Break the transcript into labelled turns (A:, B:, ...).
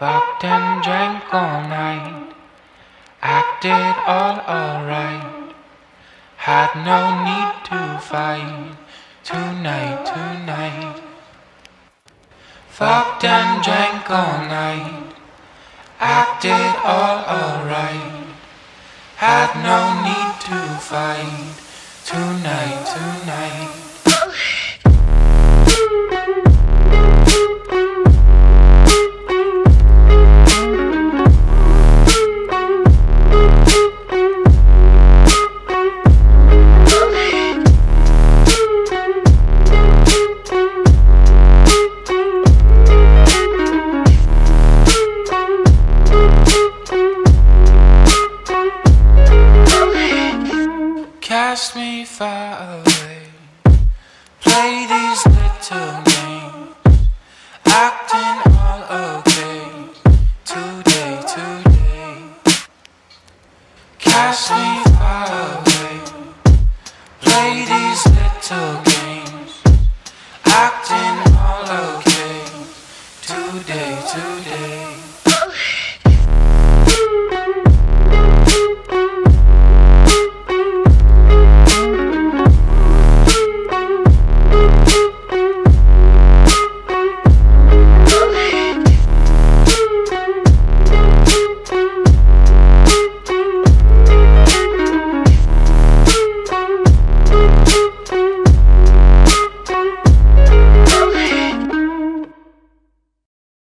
A: Fucked and drank all night, acted all alright. Had no need to fight tonight. Fucked and drank all night, acted all alright. Had no need to fight tonight. Cast me far away, play these little games, acting all okay today. Cast me